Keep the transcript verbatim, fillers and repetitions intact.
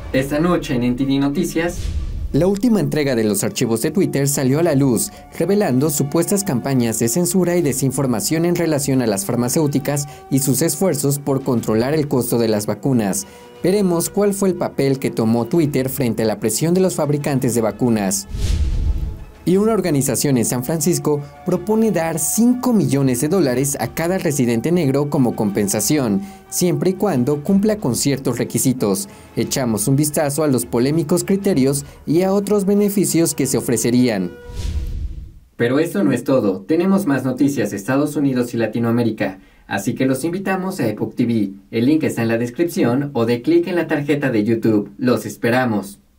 Esta noche en N T V Noticias. La última entrega de los archivos de Twitter salió a la luz, revelando supuestas campañas de censura y desinformación en relación a las farmacéuticas y sus esfuerzos por controlar el costo de las vacunas. Veremos cuál fue el papel que tomó Twitter frente a la presión de los fabricantes de vacunas. Y una organización en San Francisco propone dar cinco millones de dólares a cada residente negro como compensación, siempre y cuando cumpla con ciertos requisitos. Echamos un vistazo a los polémicos criterios y a otros beneficios que se ofrecerían. Pero esto no es todo, tenemos más noticias de Estados Unidos y Latinoamérica, así que los invitamos a Epoch T V. El link está en la descripción o de clic en la tarjeta de YouTube. Los esperamos.